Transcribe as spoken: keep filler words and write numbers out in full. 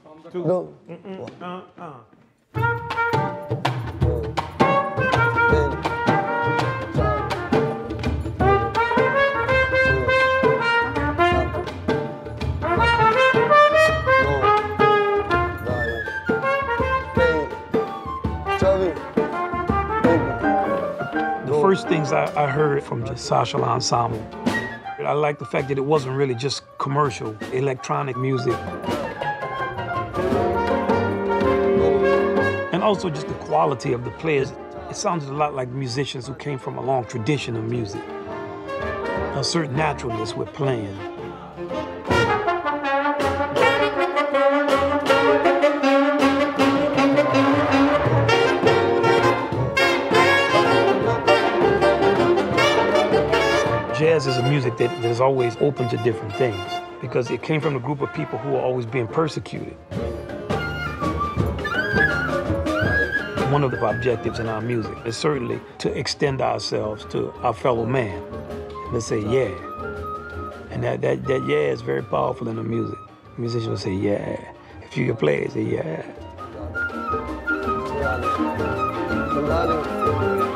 two. No. Mm-mm. Uh-uh. The first things I, I heard from the Sachal Ensemble, I like the fact that it wasn't really just commercial, electronic music. And also just the quality of the players. It sounded a lot like musicians who came from a long tradition of music. A certain naturalness with playing. Jazz is a music that, that is always open to different things because it came from a group of people who are always being persecuted. One of the objectives in our music is certainly to extend ourselves to our fellow man. Let's say, yeah. And that, that, that yeah is very powerful in the music. The musician will say, yeah. If you can play it, say, yeah.